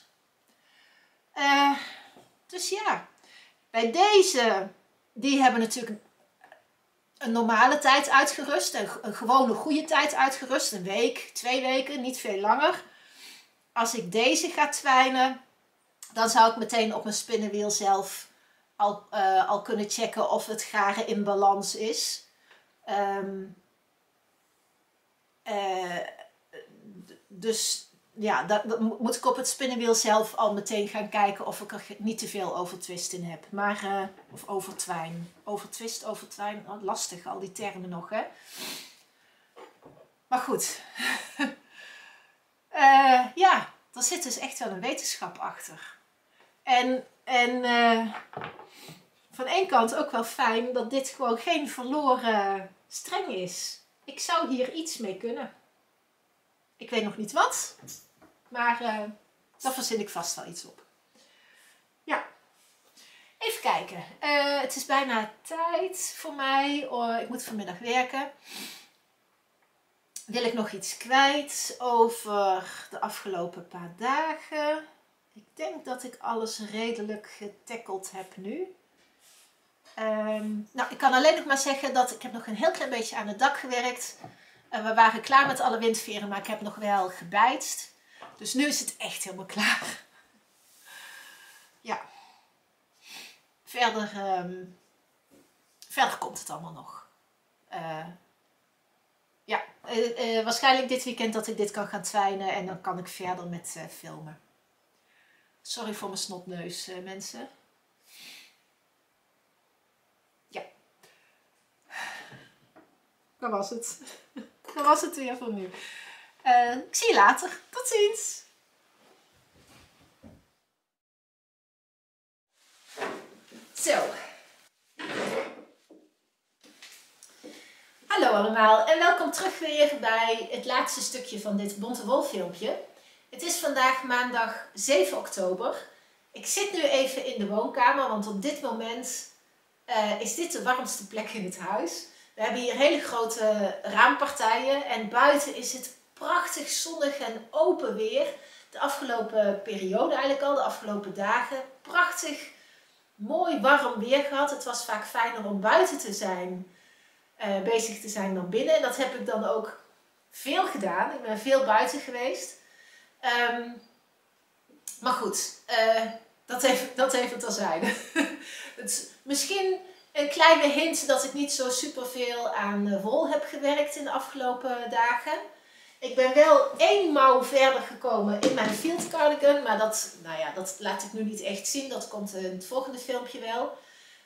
Dus ja, bij deze, die hebben natuurlijk een normale tijd uitgerust. Een gewone goede tijd uitgerust. Een week, 2 weken, niet veel langer. Als ik deze ga twijnen, dan zou ik meteen op mijn spinnenwiel zelf al kunnen checken of het garen in balans is. Dus ja, dat moet ik op het spinnenwiel zelf al meteen gaan kijken of ik er niet te veel overtwist in heb. Maar, of overtwijn. Overtwist, overtwijn, oh, lastig al die termen nog, hè. Maar goed. Ja, er zit dus echt wel een wetenschap achter. En van één kant ook wel fijn dat dit gewoon geen verloren streng is. Ik zou hier iets mee kunnen. Ik weet nog niet wat, maar daar verzin ik vast wel iets op. Ja, even kijken. Het is bijna tijd voor mij. Oh, ik moet vanmiddag werken. Wil ik nog iets kwijt over de afgelopen paar dagen? Ik denk dat ik alles redelijk getackeld heb nu. Nou, ik kan alleen nog maar zeggen dat ik heb nog een heel klein beetje aan het dak gewerkt. We waren klaar met alle windveren, maar ik heb nog wel gebijtst. Dus nu is het echt helemaal klaar. Ja. Verder komt het allemaal nog. Ja, waarschijnlijk dit weekend dat ik dit kan gaan twijnen en dan kan ik verder met filmen. Sorry voor mijn snotneus, mensen. Ja. Dat was het. Dat was het weer voor nu. Ik zie je later. Tot ziens. Zo. Hallo allemaal en welkom terug weer bij het laatste stukje van dit Bonte Wolf filmpje. Het is vandaag maandag 7 oktober. Ik zit nu even in de woonkamer, want op dit moment is dit de warmste plek in het huis. We hebben hier hele grote raampartijen en buiten is het prachtig zonnig en open weer. De afgelopen periode eigenlijk al, de afgelopen dagen. Prachtig, mooi warm weer gehad. Het was vaak fijner om buiten te zijn, bezig te zijn dan binnen. En dat heb ik dan ook veel gedaan. Ik ben veel buiten geweest. Maar goed, dat even terzijde. Misschien een kleine hint dat ik niet zo superveel aan wol heb gewerkt in de afgelopen dagen. Ik ben wel 1 mouw verder gekomen in mijn field cardigan, maar dat laat ik nu niet echt zien. Dat komt in het volgende filmpje wel.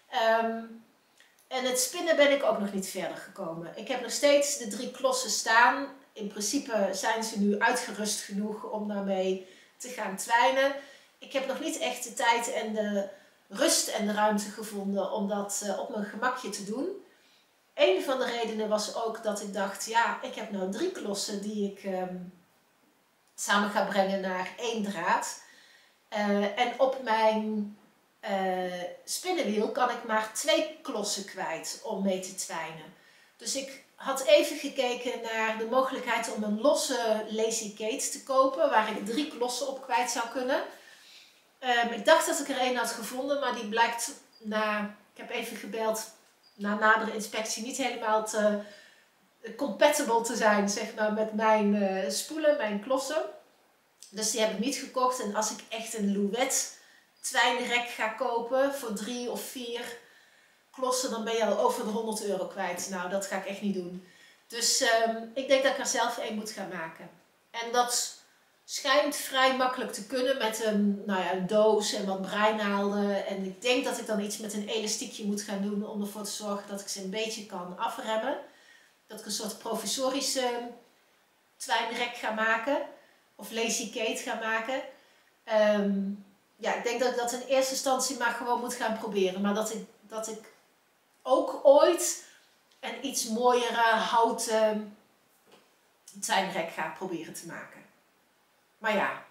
En het spinnen ben ik ook nog niet verder gekomen. Ik heb nog steeds de 3 klossen staan. In principe zijn ze nu uitgerust genoeg om daarmee te gaan twijnen. Ik heb nog niet echt de tijd en de rust en de ruimte gevonden om dat op mijn gemakje te doen. Een van de redenen was ook dat ik dacht, ja, ik heb nou 3 klossen die ik samen ga brengen naar 1 draad. En op mijn spinnenwiel kan ik maar 2 klossen kwijt om mee te twijnen. Dus ik had even gekeken naar de mogelijkheid om een losse Lazy Kate te kopen, waar ik 3 klossen op kwijt zou kunnen. Ik dacht dat ik er 1 had gevonden, maar die blijkt ik heb even gebeld, na nadere inspectie niet helemaal compatible te zijn, zeg maar, met mijn spoelen, mijn klossen. Dus die heb ik niet gekocht. En als ik echt een Louet twijnrek ga kopen voor 3 of 4 klossen, dan ben je al over de €100 kwijt. Nou, dat ga ik echt niet doen. Dus ik denk dat ik er zelf 1 moet gaan maken. En dat schijnt vrij makkelijk te kunnen met een doos en wat breinaalden. En ik denk dat ik dan iets met een elastiekje moet gaan doen om ervoor te zorgen dat ik ze een beetje kan afremmen. Dat ik een soort provisorische twijnrek ga maken. Of Lazy Kate ga maken. Ja, ik denk dat ik dat in eerste instantie maar gewoon moet gaan proberen. Maar dat ik ook ooit een iets mooiere houten twijnrek ga proberen te maken. Maar ja,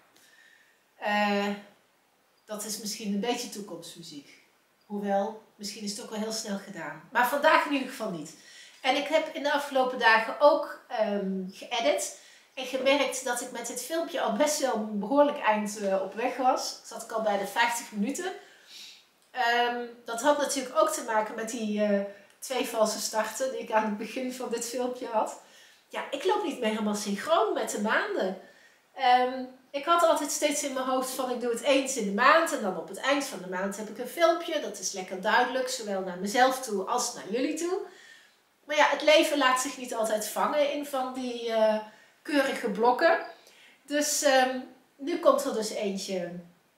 dat is misschien een beetje toekomstmuziek. Hoewel, misschien is het ook wel heel snel gedaan. Maar vandaag in ieder geval niet. En ik heb in de afgelopen dagen ook geëdit. En gemerkt dat ik met dit filmpje al best wel een behoorlijk eind op weg was. Zat ik al bij de 50 minuten. Dat had natuurlijk ook te maken met die 2 valse starten die ik aan het begin van dit filmpje had. Ja, ik loop niet meer helemaal synchroon met de maanden. Ik had altijd steeds in mijn hoofd van ik doe het eens in de maand en dan op het eind van de maand heb ik een filmpje. Dat is lekker duidelijk, zowel naar mezelf toe als naar jullie toe. Maar ja, het leven laat zich niet altijd vangen in van die keurige blokken. Dus nu komt er dus eentje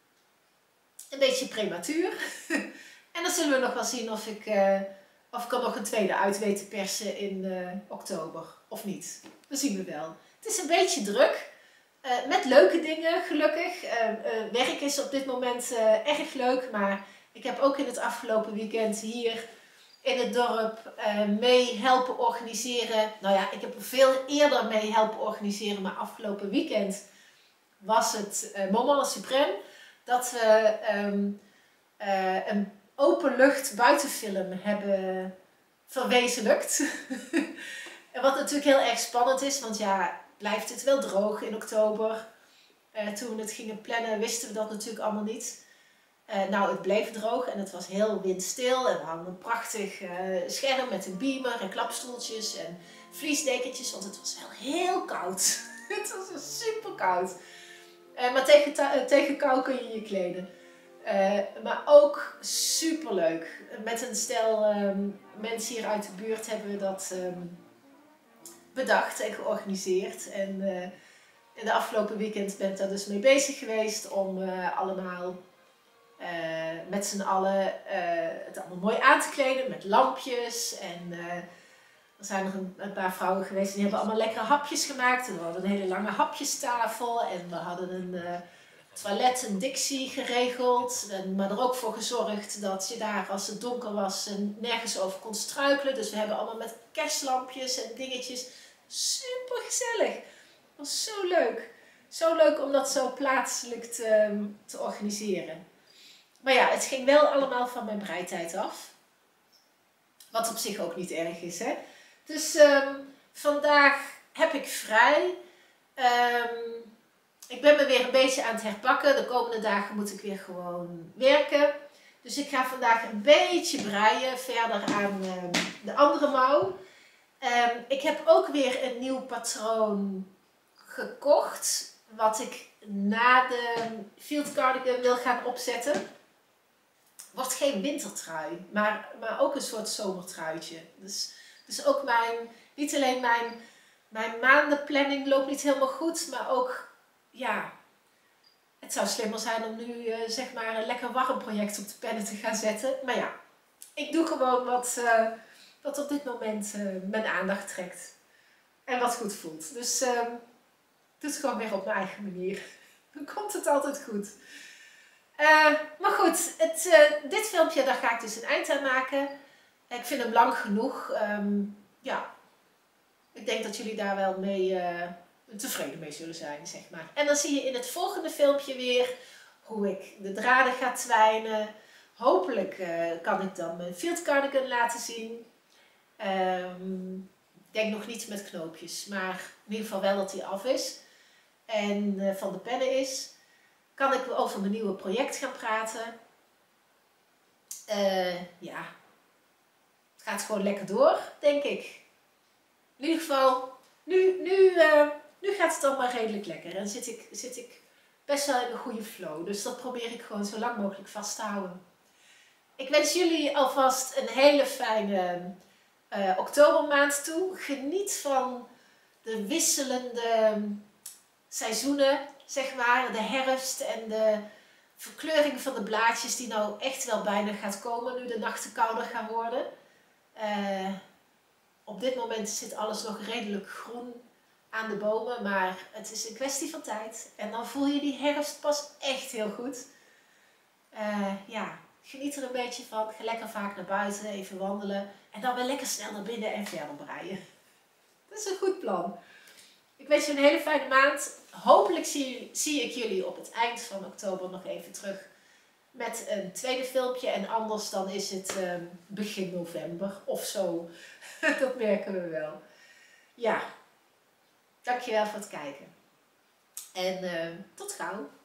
een beetje prematuur. En dan zullen we nog wel zien of ik er nog een tweede uit weet te persen in oktober. Of niet. Dat zien we wel. Het is een beetje druk. Met leuke dingen, gelukkig. Werk is op dit moment erg leuk. Maar ik heb ook in het afgelopen weekend hier in het dorp mee helpen organiseren. Nou ja, ik heb er veel eerder mee helpen organiseren. Maar afgelopen weekend was het Moment Suprême. Dat we een openlucht buitenfilm hebben verwezenlijkt. En wat natuurlijk heel erg spannend is. Want ja, blijft het wel droog in oktober? Toen we het gingen plannen wisten we dat natuurlijk allemaal niet. Nou, het bleef droog en het was heel windstil. En we hadden een prachtig scherm met een beamer en klapstoeltjes en vliesdekentjes. Want het was wel heel koud. Het was super koud. Maar tegen kou kun je je kleden. Maar ook super leuk. Met een stel mensen hier uit de buurt hebben we dat bedacht en georganiseerd. En in de afgelopen weekend ben ik daar dus mee bezig geweest om allemaal met z'n allen het allemaal mooi aan te kleden met lampjes. En er zijn nog een paar vrouwen geweest die hebben allemaal lekkere hapjes gemaakt. En we hadden een hele lange hapjestafel en we hadden een toilet, een Dixie geregeld. Maar er ook voor gezorgd dat je daar als het donker was nergens over kon struikelen. Dus we hebben allemaal met kerstlampjes en dingetjes. Super gezellig. Het was zo leuk. Zo leuk om dat zo plaatselijk te organiseren. Maar ja, het ging wel allemaal van mijn breitijd af. Wat op zich ook niet erg is, hè. Dus vandaag heb ik vrij. Ik ben me weer een beetje aan het herpakken. De komende dagen moet ik weer gewoon werken. Dus ik ga vandaag een beetje breien verder aan de andere mouw. Ik heb ook weer een nieuw patroon gekocht. Wat ik na de field cardigan wil gaan opzetten. Wordt geen wintertrui, maar ook een soort zomertruitje. Dus ook niet alleen mijn maandenplanning loopt niet helemaal goed, maar ook, ja, het zou slimmer zijn om nu zeg maar een lekker warm project op de pennen te gaan zetten. Maar ja, ik doe gewoon wat op dit moment mijn aandacht trekt. En wat goed voelt. Dus doe het gewoon weer op mijn eigen manier. Dan komt het altijd goed. Maar goed, dit filmpje, daar ga ik dus een eind aan maken. Ik vind hem lang genoeg. Ja, ik denk dat jullie daar wel mee tevreden mee zullen zijn, zeg maar. En dan zie je in het volgende filmpje weer hoe ik de draden ga twijnen. Hopelijk kan ik dan mijn field cardigan laten zien. Ik denk nog niet met knoopjes, maar in ieder geval wel dat hij af is. En van de pennen is. Kan ik over mijn nieuwe project gaan praten. Ja, het gaat gewoon lekker door, denk ik. In ieder geval, nu gaat het allemaal redelijk lekker. En zit ik best wel in een goede flow. Dus dat probeer ik gewoon zo lang mogelijk vast te houden. Ik wens jullie alvast een hele fijne oktobermaand toe. Geniet van de wisselende seizoenen, zeg maar. De herfst en de verkleuring van de blaadjes die nou echt wel bijna gaat komen nu de nachten kouder gaan worden. Op dit moment zit alles nog redelijk groen aan de bomen, maar het is een kwestie van tijd. En dan voel je die herfst pas echt heel goed. Ja, geniet er een beetje van. Ga lekker vaak naar buiten, even wandelen. En dan weer lekker snel naar binnen en verder breien. Dat is een goed plan. Ik wens je een hele fijne maand. Hopelijk zie ik jullie op het eind van oktober nog even terug met een tweede filmpje. En anders dan is het begin november of zo. Dat merken we wel. Ja, dankjewel voor het kijken. En tot gauw.